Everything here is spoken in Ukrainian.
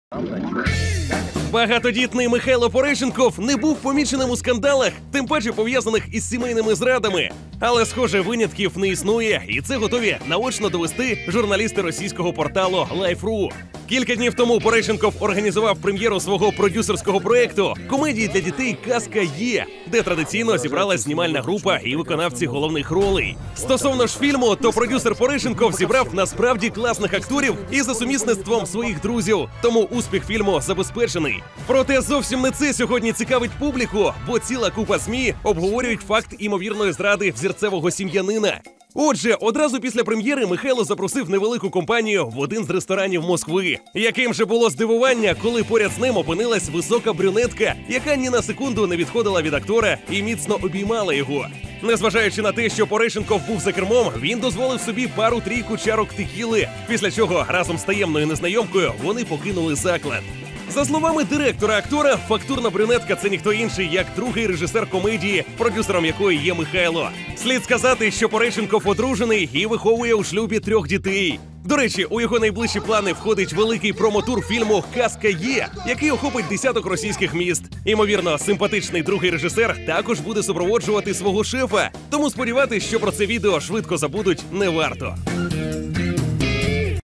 Багатодітний Михайло Пореченков не був поміченим у скандалах, тим паче пов'язаних із сімейними зрадами. Але, схоже, винятків не існує, і це готові наочно довести журналісти російського порталу Life.ru. Кілька днів тому Пореченков організував прем'єру свого продюсерського проєкту комедії для дітей «Казка є», де традиційно зібралась знімальна група і виконавці головних ролей. Стосовно ж фільму, то продюсер Пореченков зібрав насправді класних акторів і за сумісництвом своїх друзів, тому успіх фільму забезпечений. Проте зовсім не це сьогодні цікавить публіку, бо ціла купа ЗМІ обговорюють факт імовірної зради взірцевого сім'янина. Отже, одразу після прем'єри Михайло запросив невелику компанію в один з ресторанів Москви. Яким же було здивування, коли поряд з ним опинилась висока брюнетка, яка ні на секунду не відходила від актора і міцно обіймала його. Незважаючи на те, що Пореченков був за кермом, він дозволив собі пару-трійку чарок текіли, після чого разом з таємною незнайомкою вони покинули заклад. За словами директора актора, фактурна брюнетка – це ніхто інший, як другий режисер комедії, продюсером якої є Михайло. Слід сказати, що Пореченков одружений і виховує у шлюбі 3 дітей. До речі, у його найближчі плани входить великий промотур фільму «Казка є», який охопить десяток російських міст. Імовірно, симпатичний другий режисер також буде супроводжувати свого шефа, тому сподіватись, що про це відео швидко забудуть, не варто.